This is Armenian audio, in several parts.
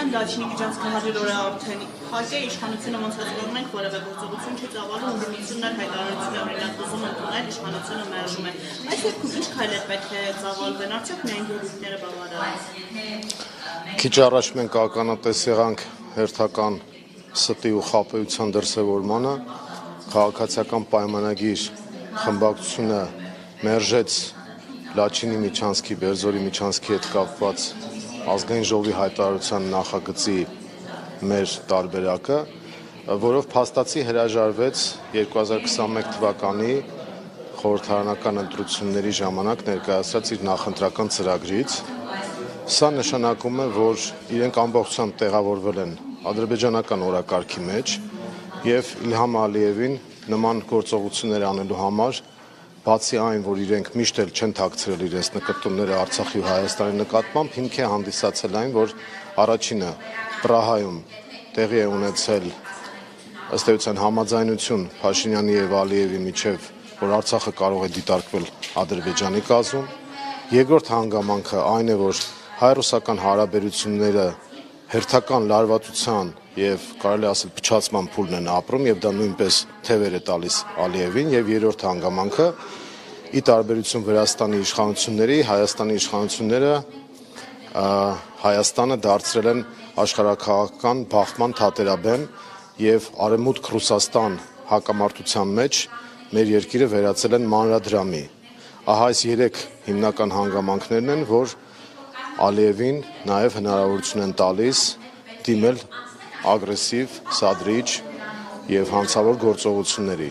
Լաչինի միջանցքը 100 օր արդեն իհարկե իշխանությունը ոնց հասկանում ենք որևէ գործողություն չի ծավալում ուրումնություններ հայտարարություն է օրինակ ուզում ընդունել իշխանությունը մերժում է այս դեպքում ինչ քայլեր պետք է ծավալվեն արդյոք միայն գերույթները բավարար Քիչ առաջ մենք ականատես եղանք հերթական ստի ու խաբեության դրսևորմանը քաղաքացիական պայմանագիր խմբակցությունը մերժեց Լաչինի Միչանսկի, Բերձորի Միչանսկի հետ կապված ազգային ժողովի հայտարարության նախագծի մեր տարբերակը, որով փաստացի հրաժարվեց 2021 թվականի խորհրդարանական ընտրությունների ժամանակ ներկայացրած իր նախընտրական ծրագրից։ Սա նշանակում է, որ իրենք ամբողջությամբ տեղավորվել են ադրբեջանական օրակարգի մեջ եւ Իլհամ Ալիևին նման գործողություններ անելու համար Բացի այն, որ իրենք միշտ էլ չեն թաքցրել իրենց նկատումները Արցախի ու Հայաստանի նկատմամբ, հիմք է հանդիսացել այն, որ առաջինը Պրահայում տեղի է ունեցել ըստ էության համաձայնություն Փաշինյանի եւ Ալիևի միջև, որ Արցախը կարող է դիտարկվել Ադրբեջանի կազմում։ Երկրորդ հանգամանքը այն է, որ հայ-ռուսական հարաբերությունները հերթական լարվածության եւ կարելի ասել փչացման փուլն են ապրում եւ դա նույնպես թևեր է տալիս Ալիևին եւ երրորդ հանգամանքը ի տարբերություն Վրաստանի իշխանությունների Հայաստանի իշխանությունները Հայաստանը դարձրել են աշխարհակաղակական բախման թատերաբեմ եւ Արևմուտք Ռուսաստան հակամարտության մեջ մեր երկիրը վերածել են մանրադրամի ահա այս երեք հիմնական հանգամանքներն են որ Ալիևին նաեւ հնարավորություն են տալիս դիմել ագրեսիվ, սադրիչ եւ հանցավոր գործողությունների։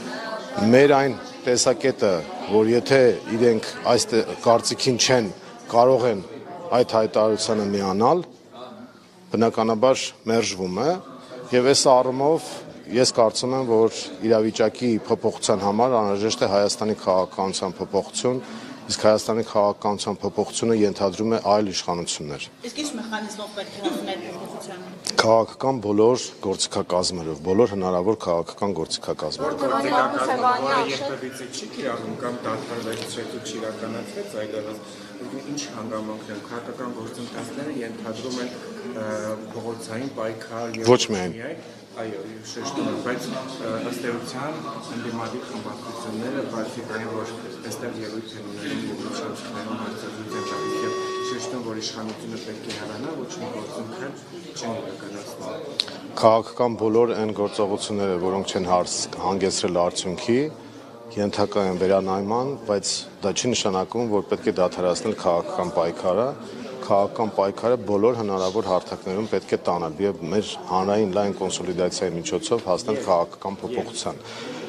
Մեր այն տեսակետը, որ եթե իրենք այս կարծիքին չեն, կարող են այդ հայտարարությանը միանալ, բնականաբար մերժվում է եւ այս առումով ես կարծում եմ, որ իրավիճակի փոփոխության համար անհրաժեշտ է Հայաստանի քաղաքականության փոփոխություն, իսկ Հայաստանի քաղաքականության փոփոխությունը ենթադրում է այլ իշխանություններ։ Իսկ ինչ մեխանիզմով պետք է հասնել փոփոխությանը։ Քաղաքական բոլոր գործիքակազմերով, բոլոր հնարավոր քաղաքական գործիքակազմերով։ Երբևիցե չի կիրառում կամ դադարեցրեց ու չիրականացվեց այլևս ինչ հանգամանքներ քաղաքական գործընթացները ենթադրում են փողոցային պայքար եւ ոչ միայն այո, շեշտում եմ, բայց ըստ էության ընդդիմադիր խմբակցությունները բացի այն, որ այստեղ ելույթ են ունենում եւ միջանցքներում հարցազրույց են տալիս եւ շեշտում, որ իշխանությունը պետք է հեռանա, ոչ մի գործոնք չեն իրականացնում։ Քաղաքական բոլոր այն գործողությունները, որոնք չեն հանգեցրել արդյունքի, ենթակա են վերանայման, բայց դա չի նշանակում, որ պետք է դադարեցնել քաղաքական պայքարը։ Քաղաքական պայքարը բոլոր հնարավոր հարթակներում պետք է տանել եւ մեր հանրային լայն կոնսոլիդացիայի միջոցով հասնել քաղաքական փոփոխության։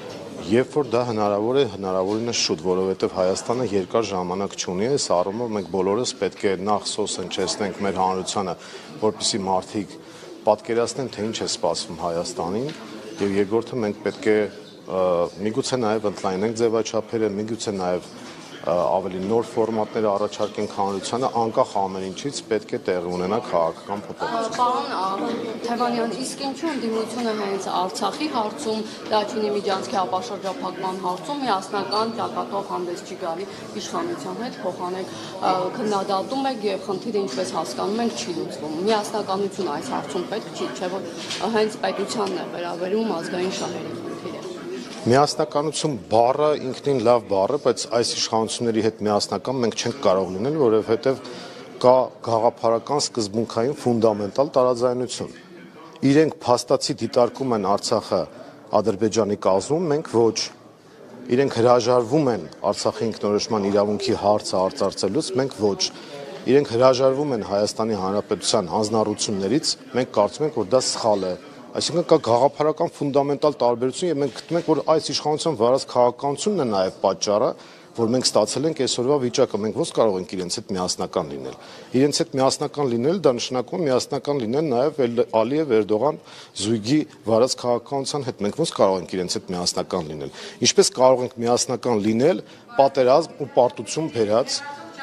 Երբ որ դա հնարավոր է, հնարավորինս շուտ, որովհետեւ Հայաստանը երկար ժամանակ չունի, այս առումով մենք բոլորս պետք է նախ սոսնչեցնենք մեր հանրությանը, որպեսզի մարդիկ պատկերացնեն, թե ինչ է սպասվում Հայաստանին, եւ երկրորդը մենք պետք է միգուցե նաեւ ընդլայնենք ձևաչափերը, միգուցե նաեւ ավելի նոր ֆորմատներ առաջարկենք հանրությանը, անկախ ամեն ինչից պետք է տեղի ունենա քաղաքական փոփոխություն։ Պարոն Թևանյան, իսկ ինչու ընդդիմությունը հենց Արցախի հարցում, Լաչինի Միջանցքի ապաշրջափակման հարցում միասնական ճակատով հանդես չի գալի իշխանության հետ, փոխանակ քննադատում եք եւ խնդիրը ինչպես հասկանում ենք չի լուծվում։ Միասնականություն այս հարցում պետք չի, չէ՞ որ հենց պետությանն է վերաբերում ազգային շահերի խնդիրը։ Միասնականություն բառը ինքնին լավ բառ է, բայց այս իշխանությունների հետ միասնական մենք չենք կարող լինել, որովհետև կա գաղափարական սկզբունքային ֆունդամենտալ տարաձայնություն։ Իրենք փաստացի դիտարկում են Արցախը Ադրբեջանի կազմում, մենք ոչ։ Իրենք հրաժարվում են Արցախի ինքնորոշման իրավունքի հարցը արծարծելուց, մենք ոչ։ Իրենք հրաժարվում են Հայաստանի Հանրապետության հանձնառություններից, մենք կարծում ենք, որ դա սխալ է։ Այսինքն կա գաղափարական ֆունդամենտալ տարբերություն եւ մենք գտնում ենք, որ այս իշխանության վարած քաղաքականությունն է նաեւ պատճառը, որ մենք ստացել ենք այսօրվա վիճակը, մենք ոնց կարող ենք իրենց հետ միասնական լինել։ Իրենց հետ միասնական լինել դա նշանակում է միասնական լինել նաեւ Ալիև-Էրդողան զույգի վարած քաղաքականության հետ, մենք ոնց կարող ենք իրենց հետ միասնական լինել։ Ինչպես կարող ենք միասնական լինել պատերազմ ու պարտություն բերած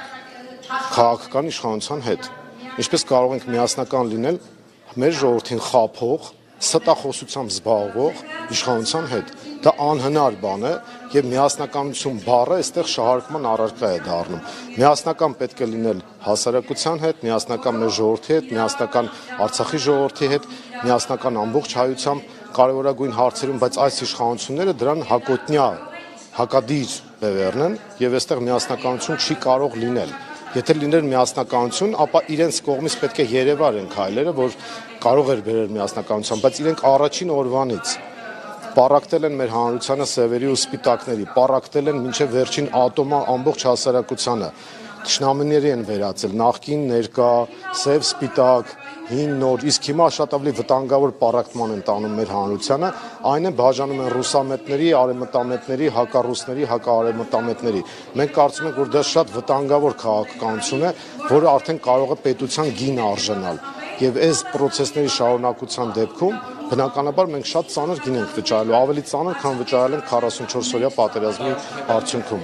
քաղաքական իշխանության հետ։ Ինչպես կարող ենք միասնական լինել մեր ժողովրդին խաբող ստախոսությամբ զբաղվող իշխանության հետ։ Դա անհնար բան է եւ միասնականություն բառը այստեղ շահարկման առարկա է դառնում։ Միասնական պետք է լինել հասարակության հետ, միասնական մեր ժողովրդի հետ, միասնական Արցախի ժողովրդի հետ, միասնական ամբողջ հայությամբ կարևորագույն հարցերում, բայց այս իշխանությունները դրան հակոտնյա, հակադիր բևեռն են եւ այստեղ միասնականություն չի կարող լինել։ Եթե լիներ միասնականություն, ապա իրենց կողմից պետք է երևար են քայլերը, որ կարող էր բերել միասնականության, բայց իրենք առաջին օրվանից պառակտել են մեր հանրությանը սևերի ու սպիտակների, պառակտել են մինչև վերջին ատոմա ամբողջ հասարակությանը, թշնամիների են վերածել, նախկին, ներկա, սև, սպիտակ, հին, նոր, իսկ հիմա շատ ավելի վտանգավոր պառակտման են տանում մեր հանրությանը, այն է բաժանում են ռուսամետների, արևմտամետների, հակառուսների, հակաարևմտամետների։ Մենք կարծում ենք, որ դա շատ վտանգավոր քաղաքականություն է, որը արդեն կարող է պետության գին արժանալ։ Եվ այս process-ների շարունակության դեպքում բնականաբար մենք շատ ծանր գին ենք վճարելու, ավելի ծանր, քան վճարել ենք 44-օրյա պատերազմի արդյունքում։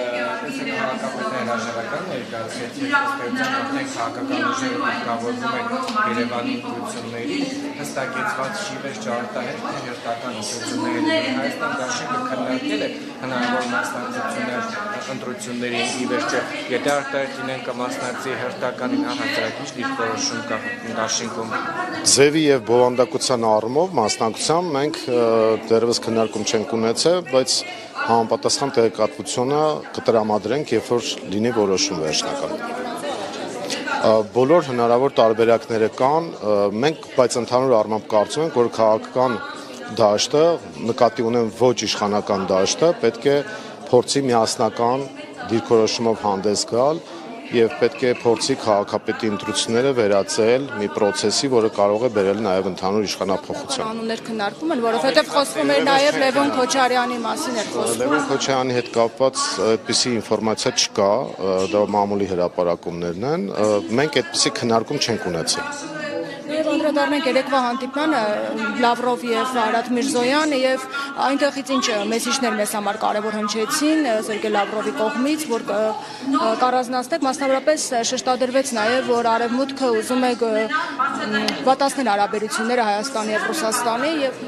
Քաղաքական ուժերը կարգավորվում են Երևանի ընտրությունների, հստակեցված չի վերջ արտահայտ հերթական ընտրությունների։ Հայաստան դաշինքը քննարկել է հնարավոր մասնակցություններ ընտրություններին ի վերջո, եթե արտահայտ լինեն կմասնակցի հերթականին առանձնապես դիրքորոշում կա դաշինքում։ Ձևի եւ բովանդակության առումով մասնակցությամբ մենք դեռևս քննարկում չենք ունեցել, բայց համապատասխան տեղեկատվությունը կտրամադրենք, երբ որ լինի որոշում վերջնական։ Բոլոր հնարավոր տարբերակները կան, մենք բայց ընդհանուր առմամբ կարծում ենք, որ քաղաքական դաշտը, նկատի ունեմ ոչ իշխանական դաշտը, պետք է փորձի միասնական դիրքորոշումով հանդես գալ եւ պետք է փորձի քաղաքապետի ընտրությունները վերածել մի process-ի, որը կարող է բերել նաեւ ընդհանուր իշխանափոխության։ Անուններ քննարկում են, որովհետեւ խոսվում էր նաեւ Լևոն Քոչարյանի մասին էր խոսվում։ Լևոն Քոչարյանի հետ կապված այդպիսի ինֆորմացիա չկա, դա մամուլի հրապարակումներն են։ Մենք այդպիսի քննարկում չենք ունեցել։ Եվ անդրադառնանք երեկվա հանդիպմանը Լավրով եւ Արադ Միրզոյանը եւ այնտեղից ինչ մեսիջներ մեզ համար կարեւոր հնչեցին Սերգեյ Լավրովի կողմից, որ կառանձնացնեք, մասնավորապես շեշտադրվեց նաեւ, որ Արևմուտքը ուզում է վատացնել հարաբերությունները Հայաստանի եւ Ռուսաստանի եւ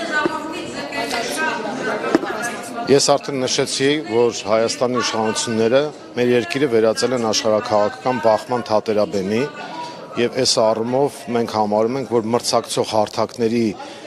Ես արդեն նշեցի, որ Հայաստանի իշխանությունները մեր երկիրը վերածել են աշխարհաքաղաքական բախման թատերաբեմի եւ այս առումով մենք համարում ենք, որ մրցակցող հարթակների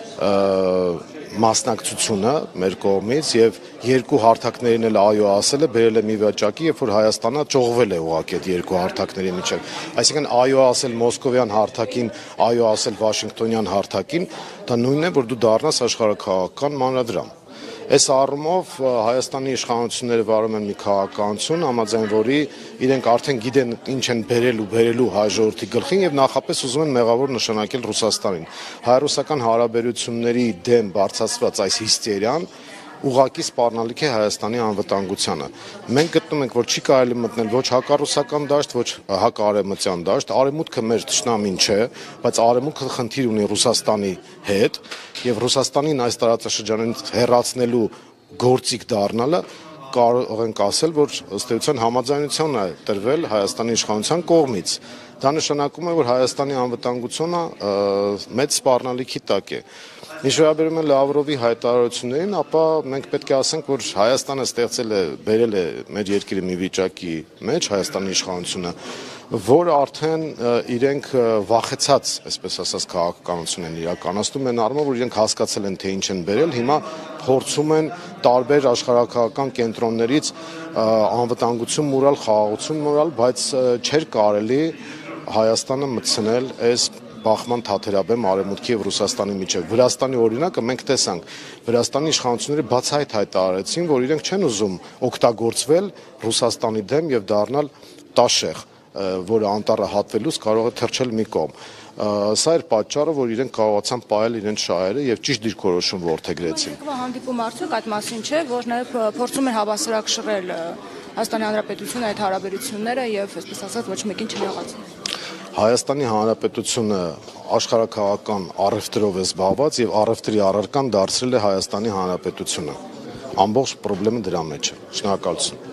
մասնակցությունը մեր կողմից եւ երկու հարթակներին էլ այո ասելը բերել է մի վիճակի, երբ որ Հայաստանը ճողվել է ուղղակի այդ երկու հարթակների միջև։ Այսինքն այո ասել մոսկովյան հարթակին, այո ասել վաշինգտոնյան հարթակին, դա նույնն է, որ դու դառնաս աշխարհաքաղաքական մանրադրամ։ Այս առումով Հայաստանի իշխանությունները վարում են մի քաղաքականություն, համաձայն որի իրենք արդեն գիտեն ինչ են բերելու հայ ժողովրդի գլխին եւ նախապես ուզում են մեղավոր նշանակել Ռուսաստանին։ Հայ-ռուսական հարաբերությունների դեմ բարձրացված այս հիստերիան ուղղակի սպառնալիք է Հայաստանի անվտանգությանը։ Մենք գտնում ենք, որ չի կարելի մտնել ոչ հակառուսական դաշտ, ոչ հակարևմտյան դաշտ, արևմուտքը մեր թշնամին չէ, բայց արևմուտքը խնդիր ունի Ռուսաստանի հետ եւ Ռուսաստանին այս տարածաշրջանից հեռացնելու գործիք դառնալը կարող ենք ասել, որ ըստ էության համաձայնություն է տրվել Հայաստանի իշխանության կողմից։ Դա նշանակում է, որ Հայաստանի անվտանգությունը մեծ սպառնալիքի տակ է։ Ինչ վերաբերում է Լավրովի հայտարարություններին, ապա մենք պետք է ասենք, որ Հայաստանը ստեղծել է, բերել է մեր երկիրը մի վիճակի մեջ, Հայաստանի իշխանությունը, որ արդեն իրենք վախեցած, այսպես ասած, քաղաքականություն են իրականացնում են առումով, որ իրենք հասկացել են, թե ինչ են բերել, հիմա փորձում են տարբեր աշխարհաքաղաքական կենտրոններից անվտանգություն մուրալ, խաղաղություն մուրալ, բայց չէր կարելի Հայաստանը մտցնել այս բախման թատերաբեմ Արևմուտքի եւ Ռուսաստանի միջև։ Վրաստանի օրինակը մենք տեսանք, Վրաստանի իշխանությունները բացահայտ հայտարարեցին, որ իրենք չեն ուզում օգտագործվել Ռուսաստանի դեմ եւ դառնալ տաշեղ, որը անտառը հատվելուց կարող է թռչել մի կողմ։ Սա էր պատճառը, որ իրենք կարողացան պահել իրենց շահերը եւ ճիշտ դիրքորոշում որդեգրեցին։ Հանդիպում արդյոք այդ մասին չէ, որ նաեւ փորձում էր հավասարակշռել Հայաստանի Հանրապետությունը այդ հարաբերությունները եւ այսպես ասած ոչ մեկին չնեղացնել։ Հայաստանի Հանրապետությունը աշխարհաքաղաքական առևտրով է զբաղված եւ առևտրի առարկան դարձրել է Հայաստանի Հանրապետությունը։ Ամբողջ խնդրը դրա մեջ է։ Շնորհակալություն։